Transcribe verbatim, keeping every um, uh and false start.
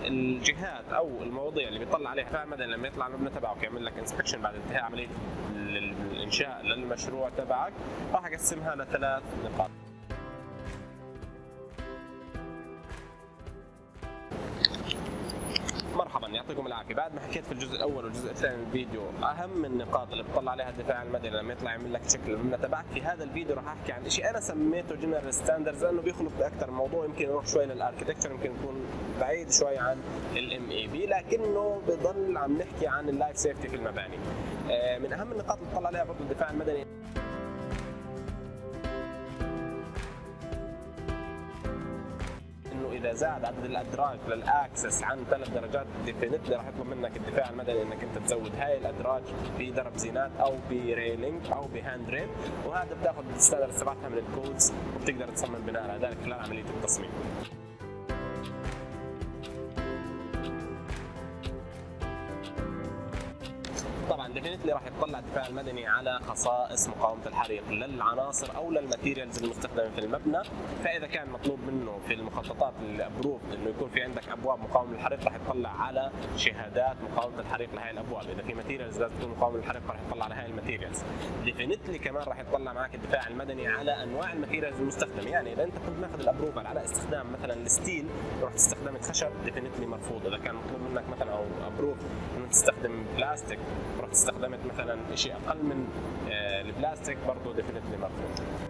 الجهات او المواضيع اللي بيطلع عليها الدفاع المدني لما يطلع المبنى تبعك ويعمل لك انسبكشن بعد انتهاء عمليه الانشاء للمشروع تبعك، راح اقسمها لثلاث نقاط. مرحبا، يعطيكم العافيه. بعد ما حكيت في الجزء الاول والجزء الثاني من الفيديو اهم النقاط اللي بتطلع عليها الدفاع المدني لما يطلع يعمل لك شكل المبنى تبعك، في هذا الفيديو راح احكي عن شيء انا سميته جنرال ستاندردز لانه بيخلط باكثر موضوع، يمكن يروح شوي للاركتكتشر، يمكن يكون بعيد شوي عن الام اي بي، لكنه بضل عم نحكي عن اللايف سيفتي في المباني. من اهم النقاط اللي بتطلع عليها برضه الدفاع المدني إذا زاد عدد الأدراج للأكسس عن ثلاث درجات ديفينتلي راح يطلب منك الدفاع المدني إنك أنت تزود هاي الأدراج بدرب زينات أو بريلينج أو بهاند ريل، وهذا بتاخذ الستاندردز تبعتها من الكودز وبتقدر تصمم بناء على ذلك خلال عملية التصميم. طبعا ديفينتلي راح يطلع الدفاع المدني على خصائص مقاومه الحريق للعناصر او للماتيريالز المستخدمه في المبنى، فاذا كان مطلوب منه في المخططات الابروف انه يكون في عندك ابواب مقاومه للحريق راح يطلع على شهادات مقاومه الحريق لهي الابواب، اذا في ماتيريالز لازم تكون مقاومه للحريق راح يطلع على هاي الماتيريالز. ديفينتلي كمان راح يطلع معك الدفاع المدني على انواع الماتيريالز المستخدمه، يعني اذا انت كنت ماخذ الابروفال على استخدام مثلا الستيل ورحت استخدمت خشب ديفينتلي مرفوض، اذا كان مطلوب منك مثلا او ابروف انه تستخدم بلاستيك ورحت استخدمت مثلا شيء اقل من البلاستيك برضه ديفينتلي مرفوض.